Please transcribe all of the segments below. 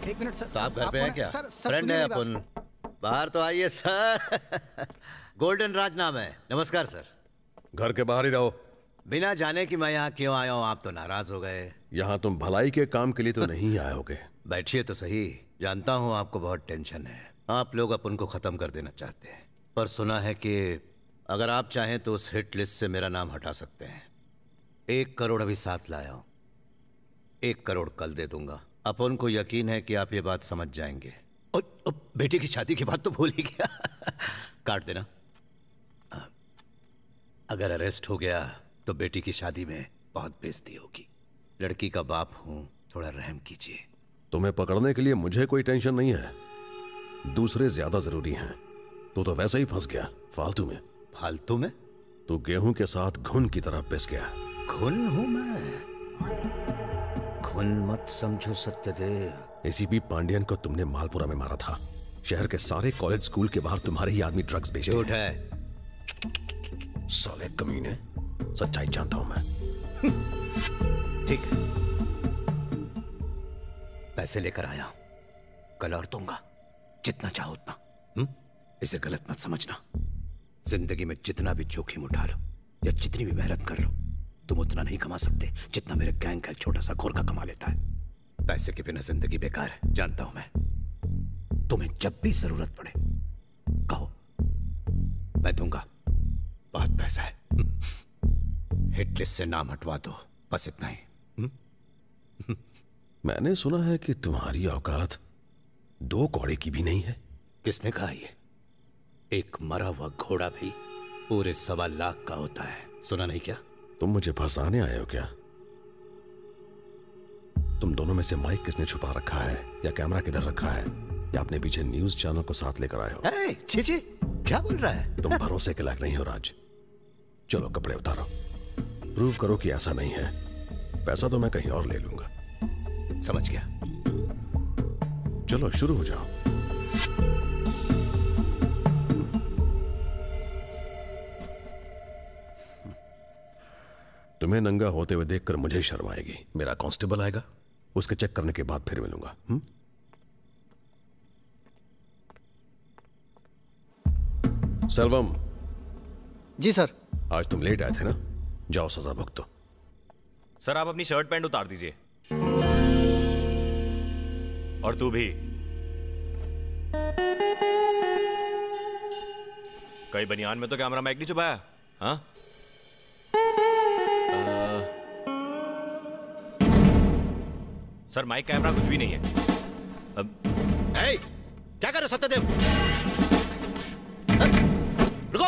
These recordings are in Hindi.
एक मिनट सर। साहब घर पे हैं क्या? सर फ्रेंड है अपन। बाहर तो आइए सर। गोल्डन राज नाम है। नमस्कार सर। घर के बाहर ही रहो। बिना जाने कि मैं यहाँ क्यों आया हूँ आप तो नाराज हो गए। यहाँ तुम भलाई के काम के लिए तो नहीं आए होगे। बैठिए तो सही। जानता हूँ आपको बहुत टेंशन है। आप लोग अपन को खत्म कर देना चाहते हैं, पर सुना है कि अगर आप चाहें तो उस हिट लिस्ट से मेरा नाम हटा सकते हैं। 1 करोड़ अभी साथ लाया हूँ, 1 करोड़ कल दे दूंगा। अपन को यकीन है कि आप ये बात समझ जाएंगे। और बेटी की शादी की बात तो भूल ही गया। काट देना। अगर अरेस्ट हो गया तो बेटी की शादी में बहुत बेइज्जती होगी। लड़की का बाप हूं, थोड़ा रहम कीजिए। तुम्हें पकड़ने के लिए मुझे कोई टेंशन नहीं है, दूसरे ज्यादा जरूरी हैं। तो वैसे ही फंस गया फालतू में। फालतू में? तू गेहूं के साथ घुन की तरह पिस गया। घुन हूं मैं? घुन मत समझो सत्यदेव। एसीपी पांडियन को तुमने मालपुरा में मारा था। शहर के सारे कॉलेज स्कूल के बाहर तुम्हारे ही आदमी ड्रग्स बेचे। झूठ है। साले कमीने, सच्चाई जानता हूं मैं। ठीक है, पैसे लेकर आया हूं, कल और दूंगा, जितना चाहो उतना। इसे गलत मत समझना। जिंदगी में जितना भी जोखिम उठा लो या जितनी भी मेहनत कर लो, तुम उतना नहीं कमा सकते जितना मेरे गैंग का एक छोटा सा गोरखा कमा लेता है। पैसे के बिना जिंदगी बेकार है, जानता हूं मैं। तुम्हें जब भी जरूरत पड़े कहो, मैं दूंगा। बहुत पैसा है। हिट लिस्ट से नाम हटवा दो, बस इतना ही। मैंने सुना है कि तुम्हारी औकात 2 कौड़े की भी नहीं है। किसने कहा ये? एक मरा हुआ घोड़ा भी पूरे 1.25 लाख का होता है। सुना नहीं क्या? तुम मुझे फंसाने आए हो क्या? तुम दोनों में से माइक किसने छुपा रखा है, या कैमरा किधर रखा है, या अपने पीछे न्यूज चैनल को साथ लेकर आए हो? छी, क्या बोल रहा है? तुम भरोसे के लायक नहीं हो राज। चलो कपड़े उतारो, प्रूव करो कि ऐसा नहीं है। पैसा तो मैं कहीं और ले लूंगा। समझ गया। चलो शुरू हो जाओ। तुम्हें नंगा होते हुए देखकर मुझे शर्म आएगी। मेरा कांस्टेबल आएगा, उसके चेक करने के बाद फिर मिलूंगा। सेल्वम। जी सर। आज तुम लेट आए थे ना, जाओ सजा भुगतो। सर आप अपनी शर्ट पैंट उतार दीजिए। और तू भी। कई बनियान में तो कैमरा माइक नहीं छुपाया? हाँ? सर माइक कैमरा कुछ भी नहीं है। अब क्या कर रहे हो सत्यदेव? रुको।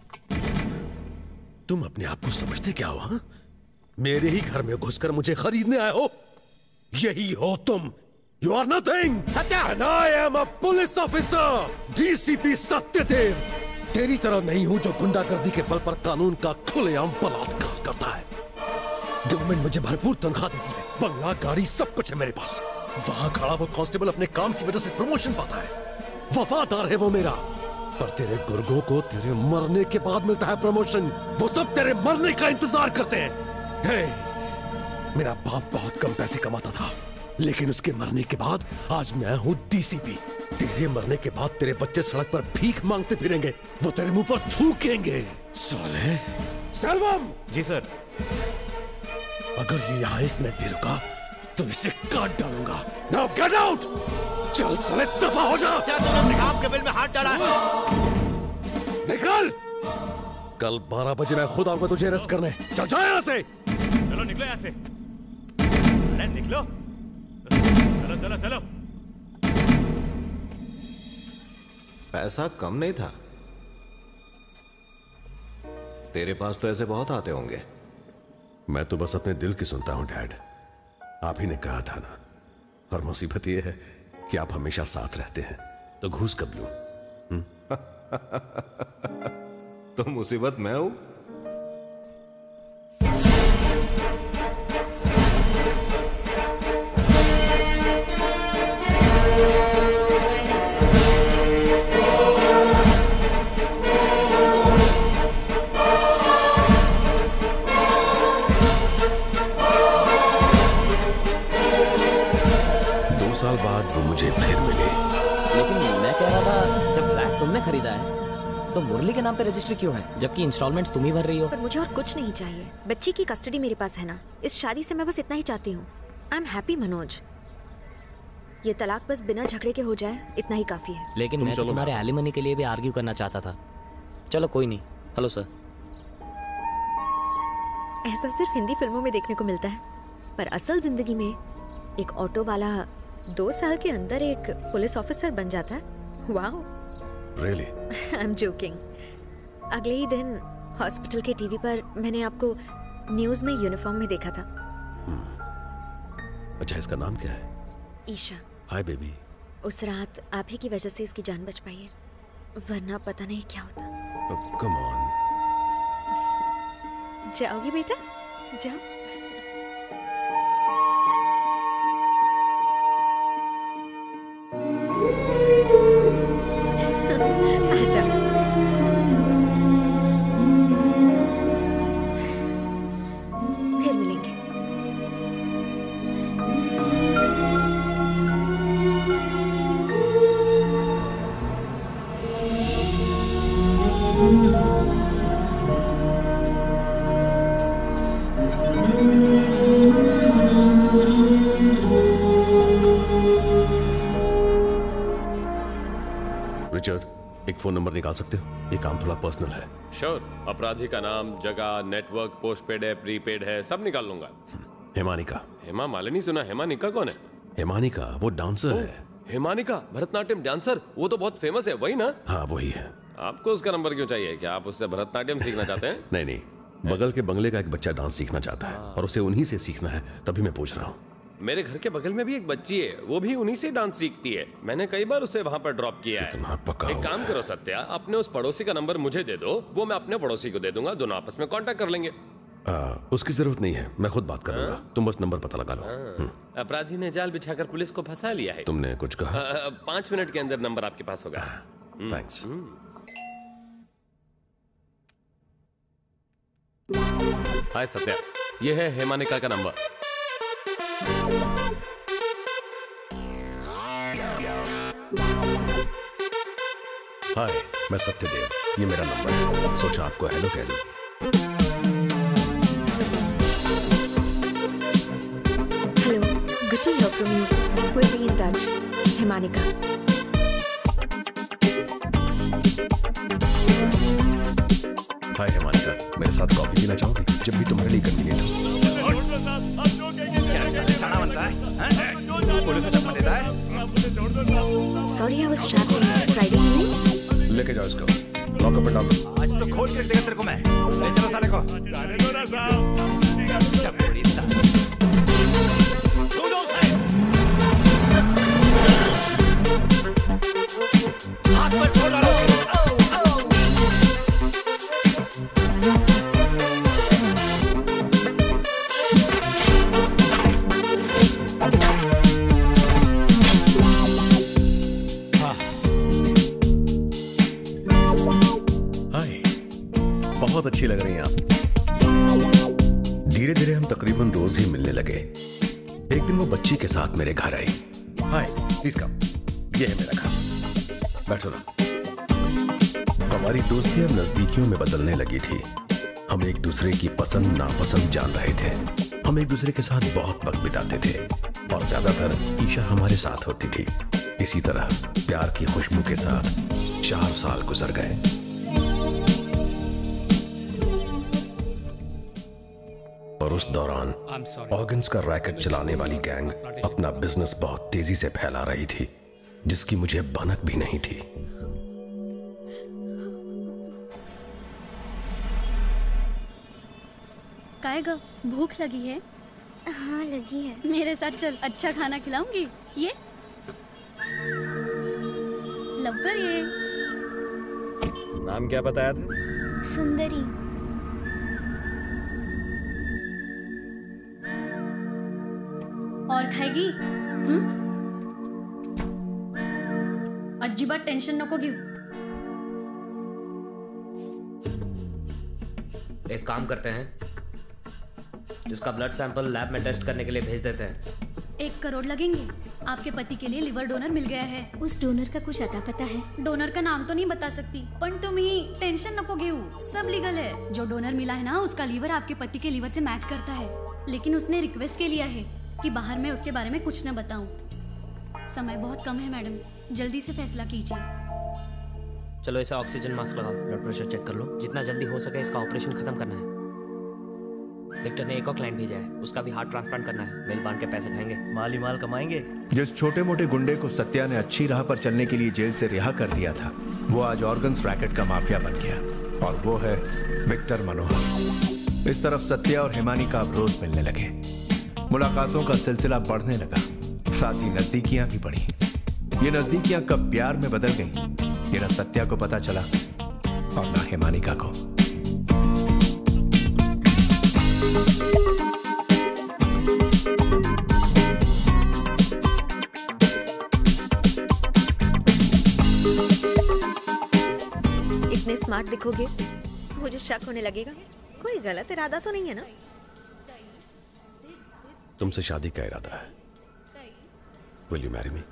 तुम अपने आप को समझते क्या हो? हाँ? मेरे ही घर में घुसकर मुझे खरीदने आए हो? यही हो तुम। You are nothing. Satya. And I am a police officer. DCP Satyadev. तेरी तरह नहीं हूं जो गुंडागर्दी के बल पर कानून का खुलेआम बलात्कार करता है। गवर्नमेंट मुझे भरपूर तनख्वाह देती है, बंगला, गाड़ी, सब कुछ है मेरे पास। वहां खड़ा वो कांस्टेबल अपने काम की वजह से प्रमोशन पाता है। वफादार है वो मेरा। पर तेरे गुर्गों को तेरे मरने के बाद मिलता है प्रमोशन। वो सब तेरे मरने का इंतजार करते हैं। हे, मेरा बाप बहुत कम पैसे कमाता था, लेकिन उसके मरने के बाद आज मैं हूं डीसीपी। तेरे मरने के बाद तेरे बच्चे सड़क पर भीख मांगते फिरेंगे, वो तेरे मुंह पर थूकेंगे। साले। सर्वम। जी सर। अगर ये यहाँ 1 मिनट भी रुका तो इसे काट डालूंगा। Now get out. चल साले, दफा हो जा। क्या तूने सांप के बिल में हाथ डाला है? निकल। कल 12 बजे मैं खुद आऊंगा तुझे अरेस्ट करने। चल जाओ यहाँ से। चलो निकलो यहाँ से। अरे निकलो। चलो चलो चलो। पैसा कम नहीं था। तेरे पास तो ऐसे बहुत आते होंगे। मैं तो बस अपने दिल की सुनता हूं डैड। आप ही ने कहा था ना। और मुसीबत यह है कि आप हमेशा साथ रहते हैं, तो घूस कब लूं? तो मुसीबत मैं हूं? साल बाद वो मुझे फिर मिले। लेकिन मैं कह रहा था, जब फ्लैट तुमने खरीदा है तो मुरली के नाम पे रजिस्ट्री क्यों है, जबकि इंस्टॉलमेंट्स तुम ही भर रही हो? पर मुझे और कुछ नहीं चाहिए। बच्ची की कस्टडी मेरे पास है ना, इस शादी से मैं बस इतना ही चाहती हूँ। I am happy Manoj. ये तलाक बस बिना झगड़े के हो जाए, इतना ही काफी है। लेकिन मैं तो तुम्हारे एलिमनी के लिए भी आर्ग्यू करना चाहता था। चलो कोई नहीं। Hello sir. ऐसा सिर्फ हिंदी फिल्मों में देखने को मिलता है, पर असल जिंदगी में एक ऑटो वाला 2 साल के अंदर एक पुलिस ऑफिसर बन जाता है। Wow. Really? I am joking. अगले ही दिन हॉस्पिटल के टीवी पर मैंने आपको न्यूज में यूनिफॉर्म में देखा था। अच्छा, इसका नाम क्या है? ईशा। Hi baby. उस रात आप ही की वजह से इसकी जान बच पाई है, वरना पता नहीं क्या होता। Come on. जाओगी बेटा, जाओ। आ जाओ। फिर मिलेंगे। रिचर्ड, एक फोन नंबर निकाल सकते हो? ये काम थोड़ा पर्सनल है। श्योर। अपराधी का नाम, जगह, नेटवर्क, पोस्टपेड है, प्रीपेड है, सब निकाल लूंगा। हेमानिका। हेमा मालिनी सुना? हेमानिका कौन है? हेमानिका वो डांसर है। हेमानिका भरतनाट्यम डांसर, वो तो बहुत फेमस है, वही ना? हाँ वही है। आपको उसका नंबर क्यों चाहिए? क्या आप उससे भरतनाट्यम सीखना चाहते हैं? नहीं नहीं, बगल के बंगले का एक बच्चा डांस सीखना चाहता है और उसे उन्हीं से सीखना है, तभी मैं पूछ रहा हूँ। मेरे घर के बगल में भी एक बच्ची है, वो भी उन्हीं से डांस सीखती है। मैंने कई बार उसे वहां पर ड्रॉप किया है। कितना पका एक काम करो सत्या, अपने उस पड़ोसी का नंबर मुझे दे दो, वो मैं अपने पड़ोसी को दे दूंगा, दोनों आपस में कांटेक्ट कर लेंगे। उसकी जरूरत नहीं है, मैं खुद बात कर लूंगा। तुम बस नंबर पता लगा लो। अपराधी ने जाल बिछाकर पुलिस को फंसा लिया है। तुमने कुछ कहा? 5 मिनट के अंदर नंबर आपके पास होगा। थैंक्स। हाय सत्या, ये है हेमानिका का नंबर। हाय, मैं सत्यदेव, ये मेरा नंबर है। सोचा आपको हेलो कह दूं। Hello, good to hear from you. Will be in touch. Hemanika. Hi Hemanika, मेरे साथ कॉफी पीना चाहोगी? जब भी तुम्हारे लिए कन्वीनियंट हो। Sorry, I was trapped in Friday evening. लेके जाओ इसको, लॉक अप एंड डाउन। आज तो खोल के देगा तेरे को मैं। ले चलो साले को। जाने दो ना साहब। हाथ पर छोड़ डालो। बहुत अच्छी लग रही हैं आप। धीरे धीरे हम तकरीबन रोज ही मिलने लगे। एक दिन वो बच्ची के साथ मेरे घर आई। हाय, प्लीज कम। ये है मेरा घर, बैठो ना। हमारी दोस्ती अब नजदीकियों में बदलने लगी थी। हम एक दूसरे की पसंद नापसंद जान रहे थे। हम एक दूसरे के साथ बहुत वक्त बिताते थे और ज्यादातर ईशा हमारे साथ होती थी। इसी तरह प्यार की खुशबू के साथ 4 साल गुजर गए। और उस दौरान ऑर्गन्स का रैकेट चलाने वाली गैंग अपना बिजनेस बहुत तेजी से फैला रही थी, जिसकी मुझे भनक भी नहीं थी। काएगा, भूख लगी है? हाँ लगी है। मेरे साथ चल, अच्छा खाना खिलाऊंगी। ये लव्वर। ये नाम क्या बताया था? सुंदरी। और खाएगी? अजीबात टेंशन नको घेऊ। एक काम करते हैं, इसका ब्लड सैंपल लैब में टेस्ट करने के लिए भेज देते हैं। 1 करोड़ लगेंगे। आपके पति के लिए लिवर डोनर मिल गया है। उस डोनर का कुछ अता पता है? डोनर का नाम तो नहीं बता सकती, पण तुम्ही टेंशन नको घेऊ, सब लीगल है। जो डोनर मिला है ना, उसका लीवर आपके पति के लीवर से मैच करता है, लेकिन उसने रिक्वेस्ट के लिया है कि बाहर मैं उसके बारे में कुछ न बताऊं। समय बहुत कम है मैडम, जल्दी से फैसला कीजिए। चलो इसे ऑक्सीजन मास्क लगाओ, ब्लड प्रेशर चेक कर लो। जितना जल्दी हो सके इसका ऑपरेशन खत्म करना है। विक्टर ने एक और क्लाइंट भेजा है, उसका भी हार्ट ट्रांसप्लांट करना है। मिल बांध के पैसे खाएंगे, माल ही माल कमाएंगे। जिस छोटे मोटे गुंडे को सत्या ने अच्छी राह पर चलने के लिए जेल से रिहा कर दिया था, वो आज ऑर्गन्स रैकेट का माफिया बन गया, और वो है विक्टर मनोहर। इस तरफ सत्या और हिमानी का अब रोज मिलने लगे, मुलाकातों का सिलसिला बढ़ने लगा, साथ ही नजदीकियां भी बढ़ी। ये नजदीकियां कब प्यार में बदल गई, ये न सत्या को पता चला और न हिमानिका को। इतने स्मार्ट दिखोगे मुझे शक होने लगेगा। कोई गलत इरादा तो नहीं है ना? तुमसे शादी का इरादा है। Will you marry me?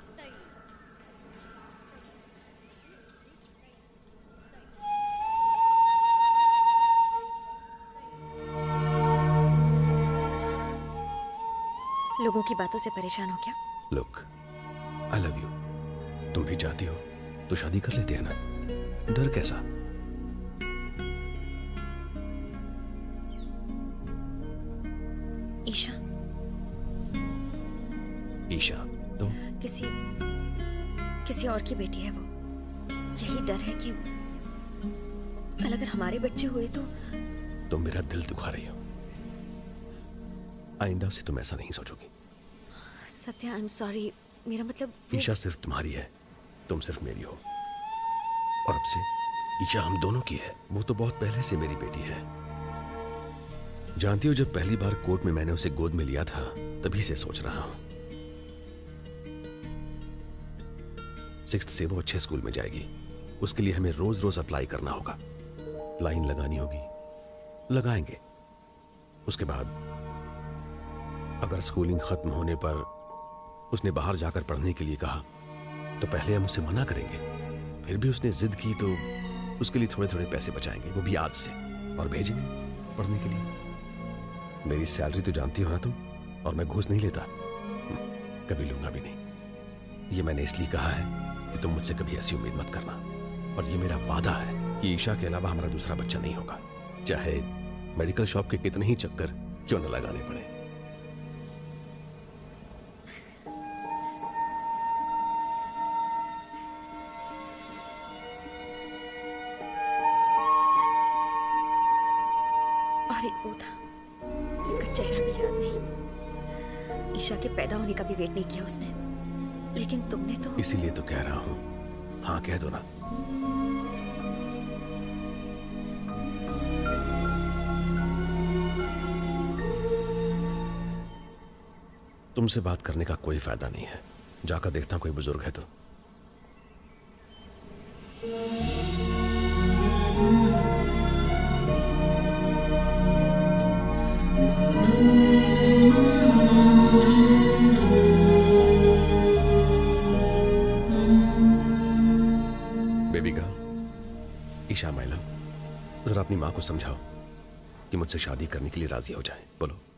लोगों की बातों से परेशान हो क्या? Look, I love you. तुम भी चाहती हो तो शादी कर लेते हैं ना, डर कैसा? ईशा। ईशा तो किसी और की बेटी है वो। यही डर है कि कल अगर हमारे बच्चे हुए तो। तुम मेरा दिल दुखा रही हो। आइंदा से तुम ऐसा नहीं सोचोगी। Satya, I am sorry. मेरा मतलब ईशा सिर्फ तुम्हारी है, तुम सिर्फ मेरी हो। और अब से ईशा हम दोनों की है। वो तो बहुत पहले से मेरी बेटी है। जानती हो, जब पहली बार कोर्ट में मैंने उसे गोद में लिया था, तभी से सोच रहा हूं। 6th से वो अच्छे स्कूल में जाएगी। उसके लिए हमें रोज रोज अप्लाई करना होगा, लाइन लगानी होगी, लगाएंगे। उसके बाद अगर स्कूलिंग खत्म होने पर उसने बाहर जाकर पढ़ने के लिए कहा तो पहले हम उसे मना करेंगे, फिर भी उसने जिद की तो उसके लिए थोड़े थोड़े पैसे बचाएंगे, वो भी आज से, और भेजेंगे पढ़ने के लिए। मेरी सैलरी तो जानती हो ना तुम, और मैं घूस नहीं लेता, कभी लूंगा भी नहीं। ये मैंने इसलिए कहा है कि तुम मुझसे कभी ऐसी उम्मीद मत करना। और ये मेरा वादा है कि ईशा के अलावा हमारा दूसरा बच्चा नहीं होगा, चाहे मेडिकल शॉप के कितने ही चक्कर क्यों न लगाने पड़े। और एक वो था जिसका चेहरा भी याद नहीं। ईशा के पैदा होने का भी वेट नहीं किया उसने, लेकिन तुमने तो। इसीलिए तो कह रहा हूं, हाँ कह दो ना। तुमसे बात करने का कोई फायदा नहीं है, जाकर देखता हूं कोई बुजुर्ग है तो। Baby girl, Isha my love, जरा अपनी मां को समझाओ कि मुझसे शादी करने के लिए राजी हो जाए। बोलो।